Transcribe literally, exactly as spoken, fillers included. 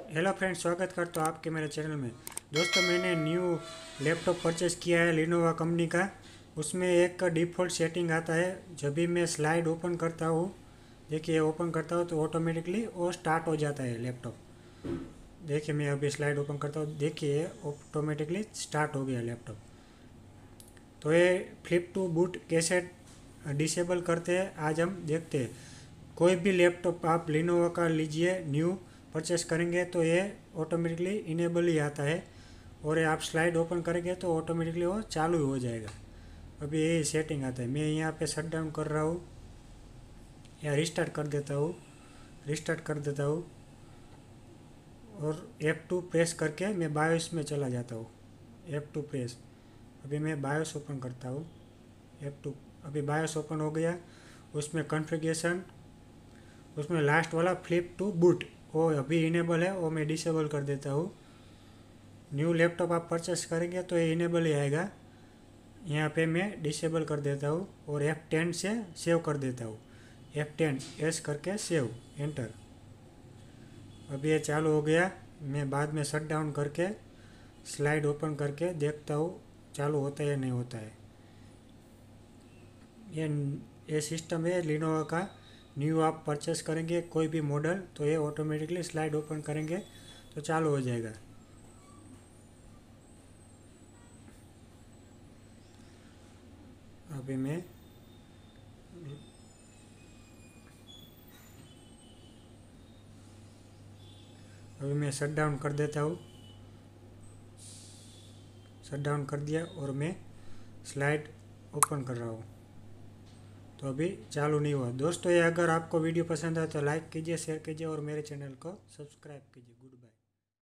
Hello friends, स्वागत करता हूँ आपके मेरे चैनल में। दोस्तों, मैंने न्यू लैपटॉप परचेज़ किया है लिनोवा कंपनी का। उसमें एक डिफ़ॉल्ट सेटिंग आता है। जब भी मैं स्लाइड ओपन करता हूँ, देखिए ओपन करता हूँ तो ऑटोमेटिकली वो स्टार्ट हो जाता है लैपटॉप। देखिए मैं अभी स्लाइड ओपन करता हूँ, देखिए ऑटोमेटिकली स्टार्ट हो गया लैपटॉप। तो ये फ्लिप टू बूट कैसे डिसेबल करते हैं आज हम देखते हैं। कोई भी लैपटॉप आप लिनोवा का लीजिए, न्यू परचेस करेंगे तो ये ऑटोमेटिकली इनेबल ही आता है, और ये आप स्लाइड ओपन करेंगे तो ऑटोमेटिकली वो चालू हो जाएगा। अभी यही सेटिंग आता है। मैं यहाँ पे शट डाउन कर रहा हूँ या रिस्टार्ट कर देता हूँ, रिस्टार्ट कर देता हूँ और एफ टू प्रेस करके मैं बायोस में चला जाता हूँ। एफ टू प्रेस, अभी मैं बायोस ओपन करता हूँ। एफ टू, अभी बायोस ओपन हो गया। उसमें कॉन्फ़िगरेशन, उसमें लास्ट वाला फ्लिप टू बूट वो अभी इनेबल है, वो मैं डिसेबल कर देता हूँ। न्यू लैपटॉप आप परचेस करेंगे तो ये इनेबल ही आएगा। यहाँ पे मैं डिसेबल कर देता हूँ और एफ टेन से सेव कर देता हूँ। एफ टेन एस करके सेव, एंटर। अभी ये चालू हो गया। मैं बाद में शट डाउन करके स्लाइड ओपन करके देखता हूँ चालू होता है या नहीं होता है। ये ये सिस्टम है लिनोवा का। न्यू आप परचेस करेंगे कोई भी मॉडल तो ये ऑटोमेटिकली स्लाइड ओपन करेंगे तो चालू हो जाएगा। अभी मैं अभी मैं शट डाउन कर देता हूँ। शट डाउन कर दिया और मैं स्लाइड ओपन कर रहा हूँ तो अभी चालू नहीं हुआ। दोस्तों, ये अगर आपको वीडियो पसंद आए तो लाइक कीजिए, शेयर कीजिए और मेरे चैनल को सब्सक्राइब कीजिए। Good bye.